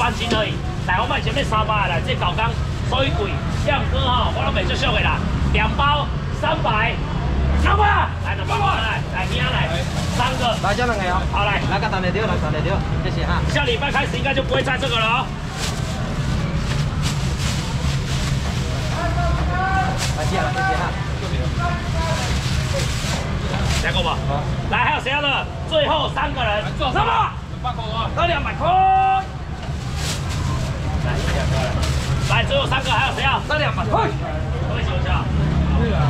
斤而已。来，我卖前面300来，这搞刚所以贵，亮哥哈，我拢袂足俗的啦。2包300，200，来2包来，你来3个， 来这2个哦。好来，来个等你丢，来等你丢，谢谢哈。 下礼拜开始应该就不会再这个了哦。 来谢了，谢谢哈。 下个吧。好。来，还有谁要的？最后3个人，什么？200块啊？得200块。来，最后3个，还有谁要？ 得200块。 各位请下。对啊。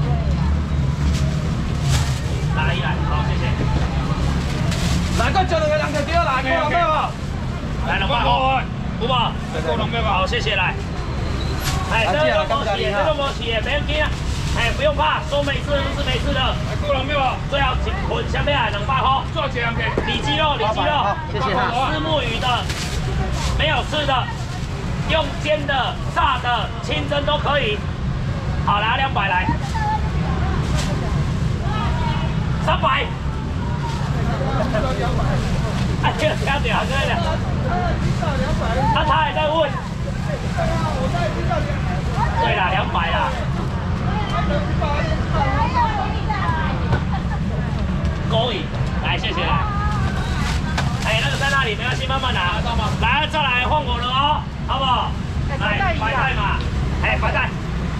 来，好，谢谢。 来个叫2个2个丢，来够了没有？ 来200块，有无？够了没有？好，谢谢，来。哎，这个都没起，这个没起，不要惊，哎，不用怕，说没事就是没事的。够了没有？最好捆下面来200块。多少钱？里脊肉， 谢谢哈。 虱目鱼的，没有吃的，用煎的、炸的、清蒸都可以。好，来200来。300。哎，这个调掉，对的。他还在问。对啦，200啦。勾引，来，谢谢来。哎，那个在那里，没关系，慢慢拿。来，再来换我了哦，好不好？来，白菜嘛，哎，白菜。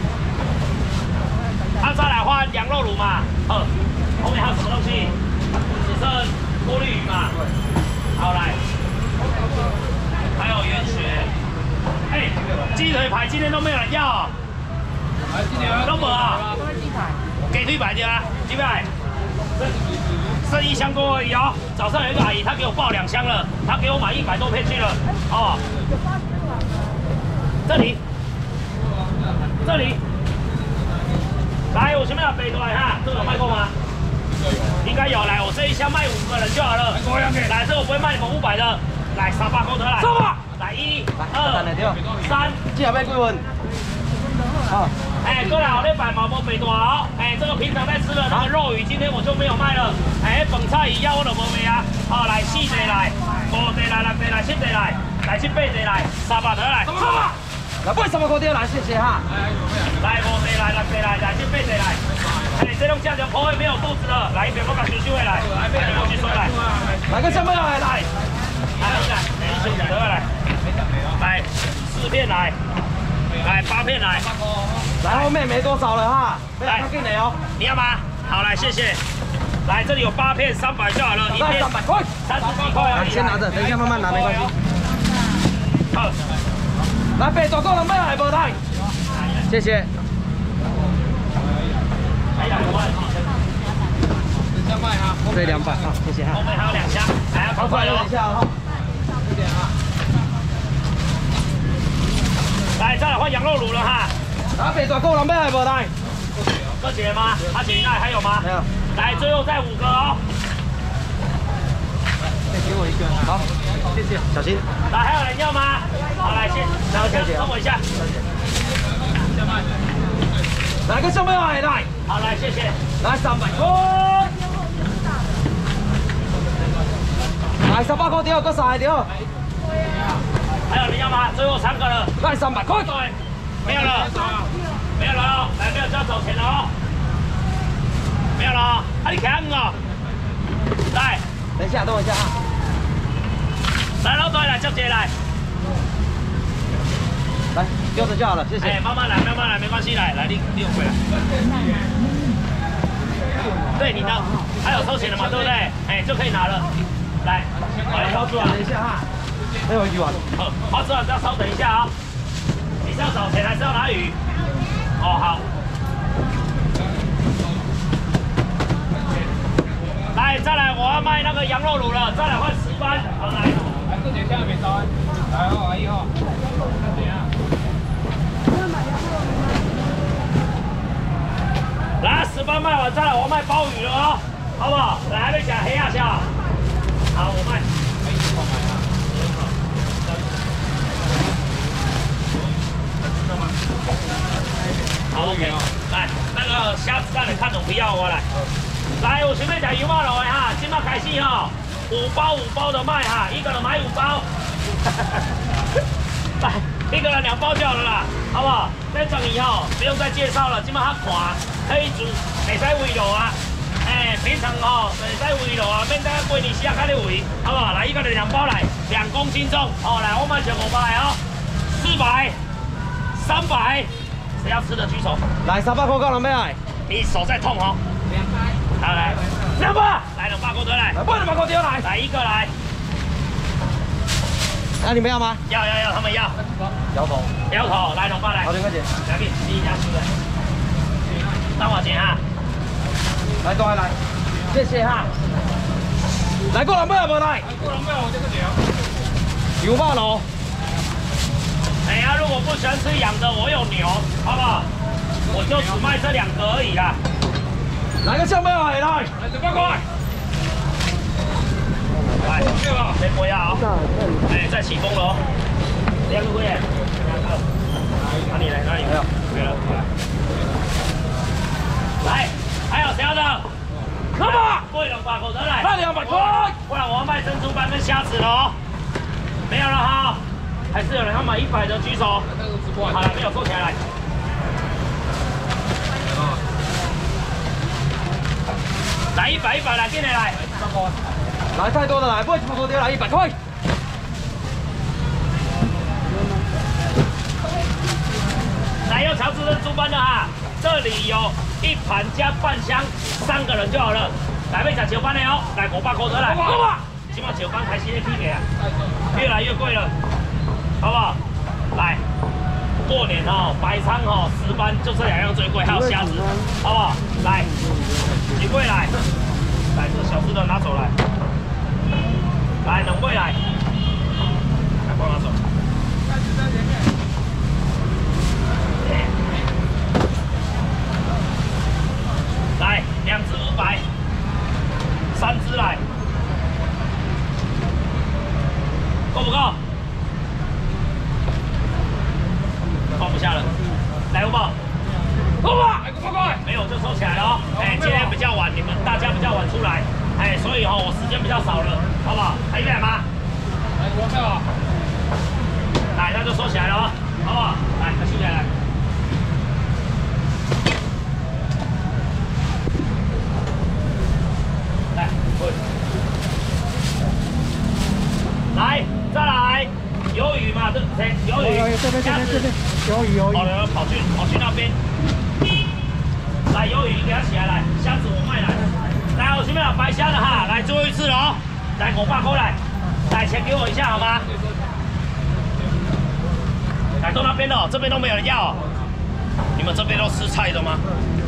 再来换羊肉卤嘛，后面还有什么东西？只剩过滤鱼嘛。好来，还有圆雪。哎，鸡腿排今天都没有人要哦。都没啊？给腿排的啊？几百？剩1箱多而已哦。早上有一个阿姨，她给我报2箱了，她给我买100多片去了。哦，这里，来，我前面有北端哈，这个有卖过吗？应该有，来，我这一箱卖5个人就好了。来，这我不会卖你们500的，来300块得来。来1、2、3， 这后面几份？好。 哎，过来，我那摆毛毛北大哦。哎，这个平常在吃的那个肉鱼，今天我就没有卖了。哎，饭菜鱼要我就无卖啊。好，来4个来，5个来，6个来，7个来，来7、8个来，300得来。 来买300块掉来，谢谢哈。 来5个来，6个来，来7、8个来。哎，这种酱油口味没有肚子的，来一边我把修修回来，来我去收来。 来个什么来？来 ，1得来。来4片来。来8片来， 来后面没多少了哈，来给你哦， 你要吗？好来谢谢。来这里有8片300就好了，一片 300块 ，30几块而已。 先拿着，等一下慢慢拿没关系。好，来北大个人买还无来，谢谢。 还2块， 200哈，对200，好，谢谢哈。 后面还有2箱，来要快了。 这点哈。 来，再来换羊肉卤了哈。 来北大个人买还无来？ 哥姐吗？阿姐那还有吗？ 没有。 来，最后再5个哦。 再给我1个。好，谢谢，小心。 来，还有人要吗？好，来先，等我一下。 来个什么来？来， 好来，谢谢。 来300块。来300块掉，搁3个掉。 还有人要吗？最后3个了。 来300块。 对，没有了，没有了哦。来，没有就要走钱了哦。没有了哦。啊，你看哦。来， 等一下，等我一下啊。 来，老板来，叫姐来。 来，丢着就好了，谢谢。 哎，慢慢来，慢慢来，没关系，来，你有回来。对，你的，还有收钱的嘛，对不对？哎，就可以拿了。来，来，包住啊， 等一下哈。还有鱼丸。 包住了，要稍等一下啊。你是要找钱还是要拿鱼？哦，好。来，再来，我要卖那个羊肉卤了，再来换10班。好，来。来，这姐下面招。来哦，阿姨哦。来，10班卖完，再来我卖鲍鱼了哦，好不好？来，还没讲黑鸭虾。好，我卖。好 ，OK。来，那个虾子蛋你看懂不要我来。来，我前面讲油麻楼的哈，今麦开始哈，5包5包的卖哈，1个人买5包。 人2包就好了啦，好不好？这种以后不用再介绍了，基本上看可以煮，袂使围炉啊。平常袂使围炉啊，免等过年时啊开始围，好不好？来，一个人2包来，2公斤重。哦，来，我们小5包来哦，400、300，谁要吃的举手。 来300块够了没来？ 你手在痛哦。200。好来，200，来200块得来。 来，不200块丢来。 来1个来。 那你们要吗？ 要，他们要。 摇头。 摇头，来200来。 好，2块钱。 来给第一家出来。当我钱哈。 来，多来， 谢谢哈。 来过200有无来？ 过200我这个条。 牛肉喽。 哎呀，如果不喜欢吃养的，我有牛，好不好？我就只卖这2个而已啦。 来个香贝海来 ，18块。 来，先不要啊。哎，再起风了哦。2个贵耶，2个。哪里来？哪里没有？没了。来，还有谁要的？ 来吧， 贵200块得来。 来200块。 不然我要卖珍珠斑跟虾子了哦。没有了哈。还是有人要买100的举手。好了，没有，收起来来。来100来，进来来。 来太多了来，不会全部丢来100块。 来要乔治珍珠斑的哈，这里有1盘加半箱，3个人就好了。来要吃石斑的哦，来500块得来。起码石斑开始在起价啊，越来越贵了，好不好？来，过年哦，白鲳哦，石斑就这2样最贵，还有虾子，好不好？来，几位来？来，这个小只的拿走来。来，2位来，来帮拿走。来，2只500，3只来，够不够？放不下了，来5包，够吧？来5块，没有就收起来了哦。哎，今天比较晚，你们大家比较晚出来，哎，所以我时间比较少了，好不好？还有100吗？ 来5票啊！ 来，那就收起来了哦，好不好？来，收起来来。来，来，再来，鱿鱼嘛，这鱿鱼， 这边，鱿鱼。 好了，跑去那边。来，鱿鱼你给它起来，来，虾子我卖来。来，我这边有白虾的哈，来最后一次了哦，来500块来，来钱给我一下好吗？来到那边了，这边都没有人要、哦。你们这边都吃菜的吗？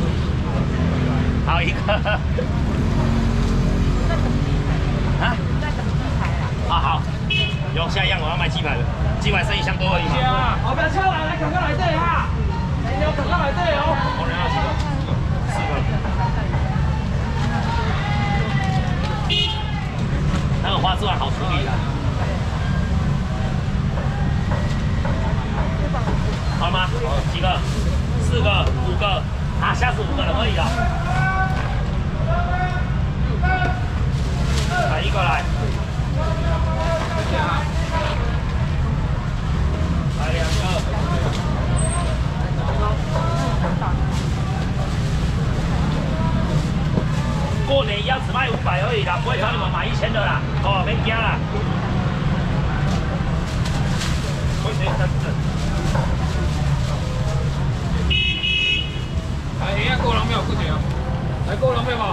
好一个。啊？好，有下一样我要卖鸡排了，鸡排剩1箱多而已嘛。 好，不要敲来，来赶快来对哈，有赶快来对哦。 我人要几个？4个。那个花枝丸好处理的。好了吗？几个？4个、5个，啊，下次5个人而已了。来1个来。来2个。过年一样只卖500而已啦，不会找你们买1000的啦。哦，别惊啦。 来，下过2票，过钱啊！来过2票吧。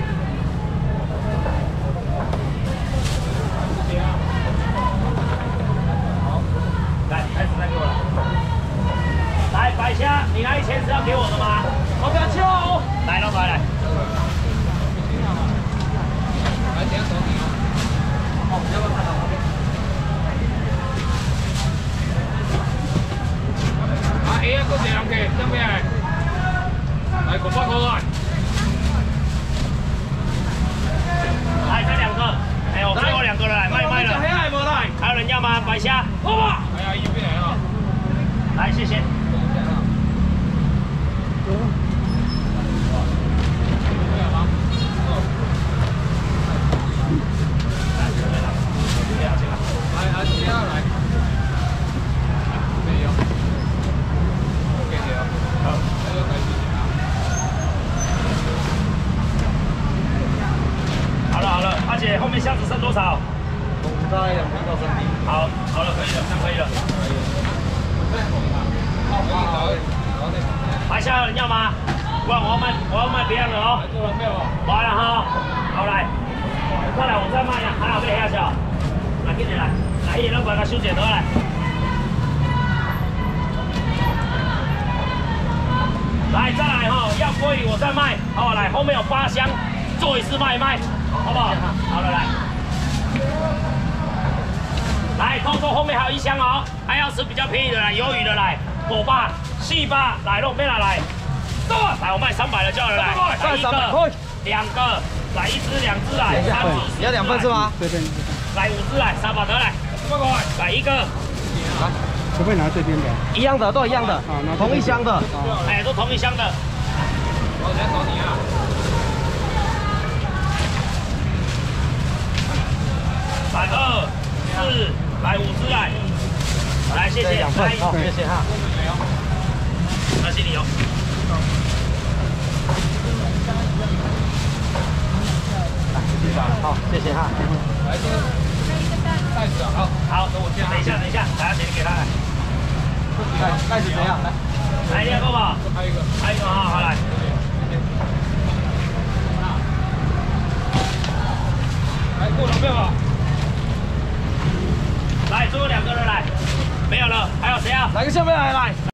来，开始再给我来。来，白虾，你那1000是要给我的吗？ 好，不要敲哦。 来，老板来。 来，等下手你哦。 哦，要不要看到那边？ 啊，下过2个，准备来。来500块来。 来，再2个。哎，我最后2个了，来卖了。还有人要吗？白虾。 好吧。 哎呀，一边来啊。 来，谢谢。 来，接下来。没有。 了。还下有人要吗？不然我要卖别样的哦。完了哈，好来，再来我再卖呀，还好被下小。来，给你来，来，一人把它修剪得来。来，再来哈，要鲑鱼我再卖。好，来，后面有8箱，做一次卖一卖，好不好？好了，来。来，偷偷后面还有1箱哦，还要吃比较便宜的来，鱿鱼的来，火霸、细霸，来肉面来，来我卖300的就好了，来1个、2个，来1只、2只来，3只， 你要2份是吗？ 这边， 来5只来，300得来，800块，来1个， 来，可不可以拿这边的？ 一样的，都一样的，同一箱的， 哎，都同一箱的。 我先找你啊。 来2、4，来5只来，来谢谢， 2份，好，谢谢哈。 那谢你哦。 好，谢谢哈。 来这个袋子啊， 好，等一下，来钱给他来。 袋子怎样？ 来2个吧， 还有一个哈，好来。 来过了没有啊？ 来，最后2个人来，没有了，还有谁啊？ 来个下面来。